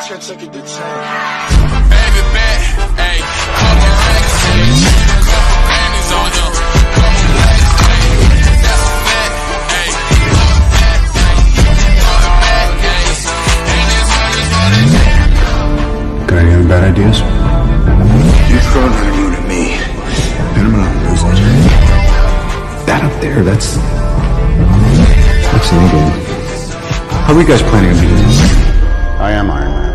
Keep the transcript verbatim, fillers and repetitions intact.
sure took it to ten. Baby bet, ayy, couple racks, couple panties on you, couple blacks, ayy, that's a bet, ayy, fuck that, fuck that, ayy, ain't as hard as all that. Got any other bad ideas? You throw another moon at me, and I'm gonna lose it. That up there, that's... That's an game. How are you guys planning on beating this? I am Ironman.